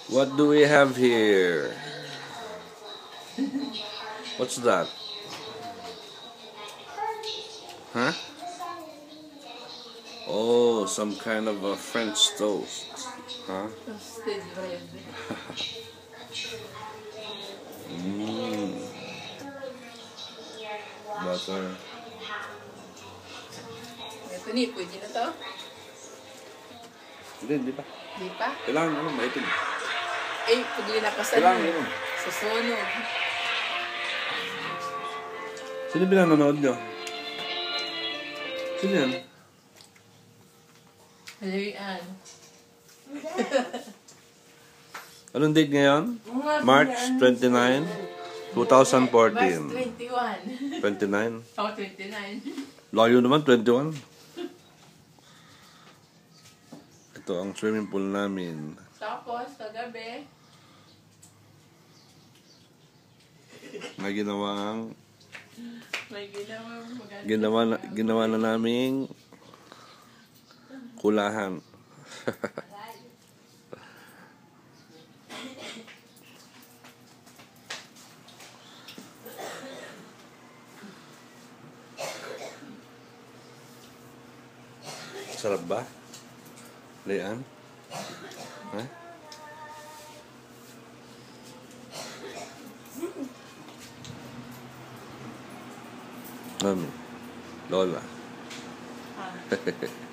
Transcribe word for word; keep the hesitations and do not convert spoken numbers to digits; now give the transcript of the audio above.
What do we have here? What's that? Huh? Oh, some kind of a French toast. Huh? Toasted bread. Mmm. Butter. Ito ni, pwede na to? Hindi, hindi pa. Di pa? Kailangan ano, maitim. Eh, pwede na pa sa Kailangan ano. susunog. Sino pinanonood nyo? Sino yan? Halawian. Anong date ngayon? March twenty-ninth, twenty fourteen. March twenty-one. twenty-nine? Oh, twenty-nine. Layo naman, twenty-one. Ito ang swimming pool namin. Tapos, kagabi, Na ginawang may ginawa maganda. ginawa na, ginawa na naming kulahan. Sarap ba? Leanne? Ha? Mami. Lola. Ah.